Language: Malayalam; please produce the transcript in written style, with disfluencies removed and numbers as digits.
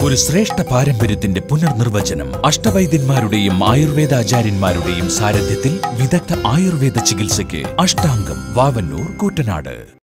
ഒരു ശ്രേഷ്ഠ പാരമ്പര്യത്തിന്റെ പുനർനിർവചനം. അഷ്ടവൈദ്യന്മാരുടെയും ആയുർവേദാചാര്യന്മാരുടെയും സാരഥ്യത്തിൽ വിദഗ്ധ ആയുർവേദ ചികിത്സയ്ക്ക് അഷ്ടാംഗം, വാവന്നൂർ, കൂറ്റനാട്.